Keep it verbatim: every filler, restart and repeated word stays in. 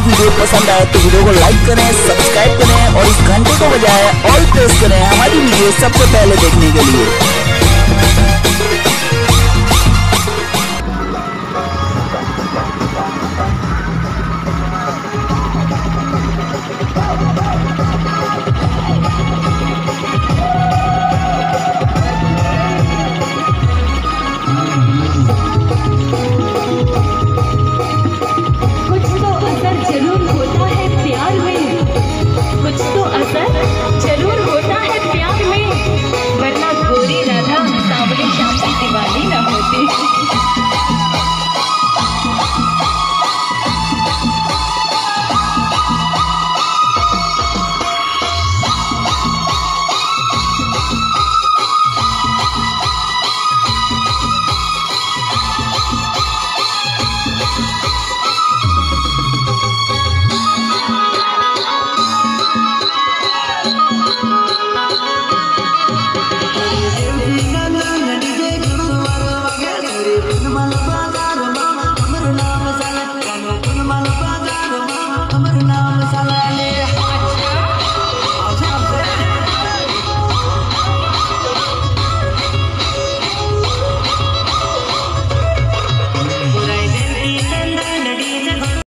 Video पसंद आए तो वीडियो को लाइक करें, सब्सक्राइब करें और इस घंटे को बजाय ऑल प्रेस करें हमारी वीडियो सबसे पहले देखने के लिए।